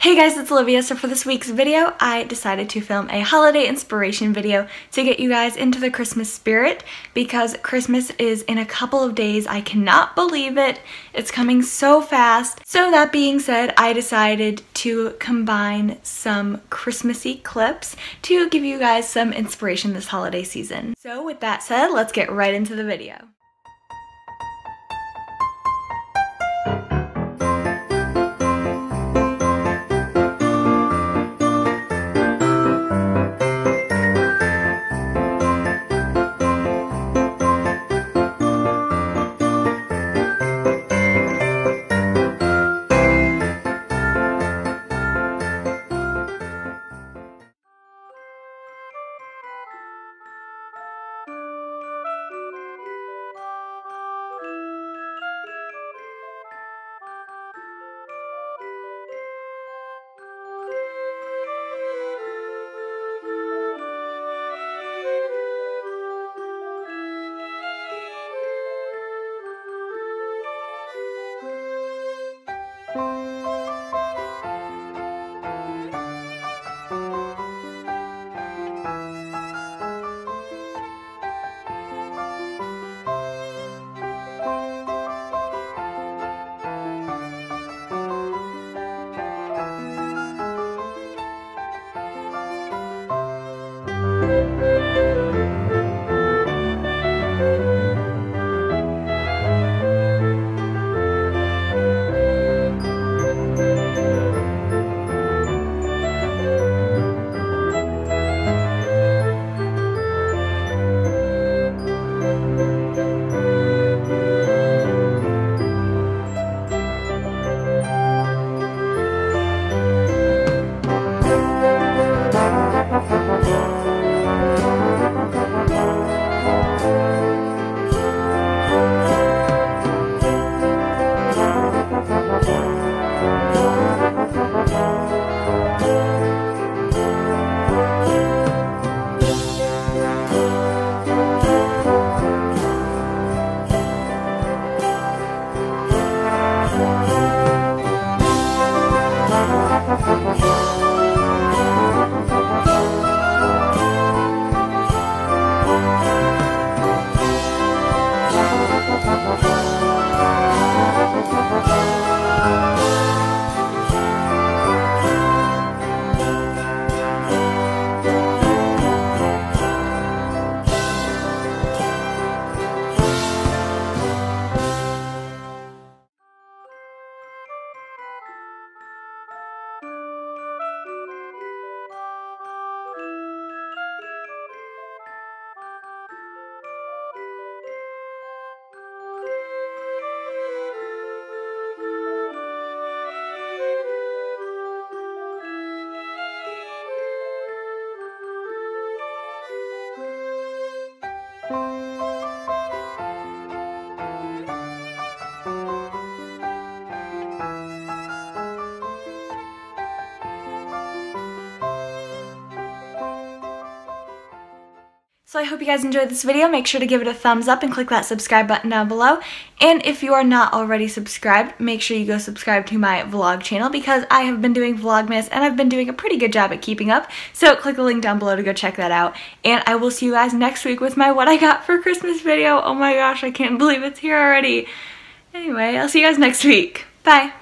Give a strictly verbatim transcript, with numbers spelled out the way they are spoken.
Hey guys, it's Olivia. So for this week's video, I decided to film a holiday inspiration video to get you guys into the Christmas spirit because Christmas is in a couple of days. I cannot believe it. It's coming so fast. So that being said, I decided to combine some Christmassy clips to give you guys some inspiration this holiday season. So with that said, let's get right into the video. So I hope you guys enjoyed this video. Make sure to give it a thumbs up and click that subscribe button down below. And if you are not already subscribed, make sure you go subscribe to my vlog channel because I have been doing Vlogmas and I've been doing a pretty good job at keeping up. So click the link down below to go check that out. And I will see you guys next week with my What I Got for Christmas video. Oh my gosh, I can't believe it's here already. Anyway, I'll see you guys next week. Bye.